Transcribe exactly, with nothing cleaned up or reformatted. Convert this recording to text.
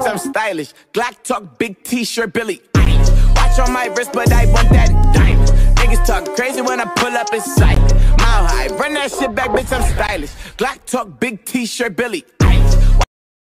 I'm stylish. Glock talk, big t-shirt, Billy Eilish. Watch on my wrist, but I want that diamond. Niggas talk crazy when I pull up in sight. Mile high, run that shit back, bitch, I'm stylish. Glock talk, big t-shirt, Billy